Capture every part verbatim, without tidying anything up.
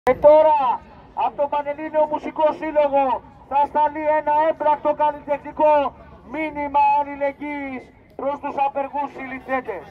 Και τώρα από το Πανελλήνιο Μουσικό Σύλλογο θα σταλεί ένα έμπρακτο καλλιτεχνικό μήνυμα αλληλεγγύης προς τους απεργούς συλληφθέντες.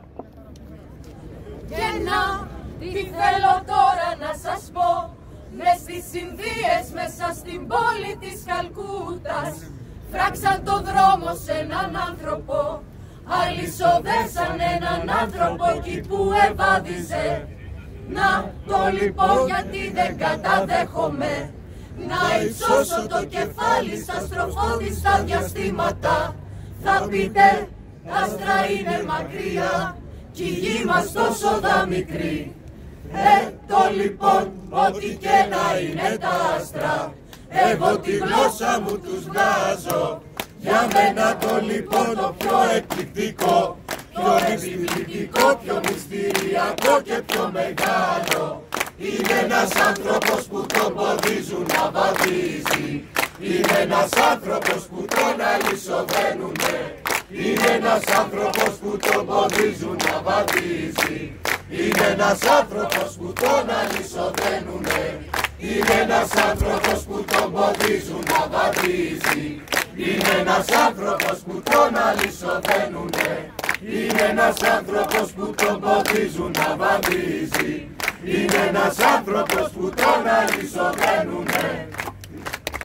Και να, τι θέλω τώρα να σας πω, μες στις Ινδίες μέσα στην πόλη της Καλκούτας φράξαν το δρόμο σε έναν άνθρωπο, αλυσοδέσαν έναν άνθρωπο εκεί που ευάδιζε. Να το λοιπόν γιατί δεν καταδέχομαι να υψώσω το κεφάλι στα στροφόδιστα διαστήματα. Θα πείτε άστρα είναι μακριά κι η γη μας τόσο δα μικρή. Ε, το λοιπόν ό,τι και να είναι τα άστρα, εγώ τη γλώσσα μου τους βγάζω. Για μένα το λοιπόν το πιο εκπληκτικό, πιο εκπληκτικό, πιο μυστηριακό και πιο μεγάλο είναι ένας άνθρωπος που τον ποδίζουν να βαδίζει. Είναι ένας άνθρωπος που τον αλυσοδένουνε. Είναι ένας άνθρωπος που τον ποδίζουν να βαδίζει. Είναι ένας άνθρωπος που τον αλυσοδένουνε. Είναι ένας άνθρωπος που τον ποδίζουν να βαδίζει. Είναι ένας άνθρωπος που τον αλυσοδένουνε. Είναι ένας άνθρωπος που τον ποδίζουν να βαδίζει. Είναι ένας άνθρωπος που τον αλυσοδένουνε.